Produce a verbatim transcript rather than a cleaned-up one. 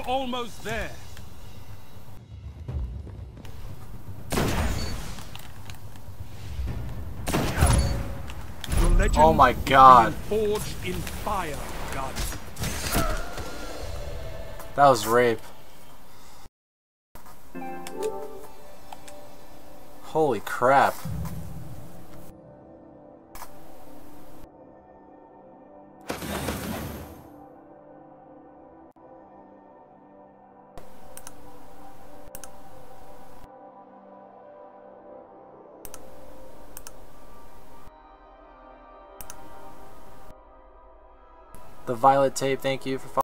almost there. Your legend Oh my God. is being forged in fire, God. That was rape. Holy crap. The Violet Tape, thank you for following.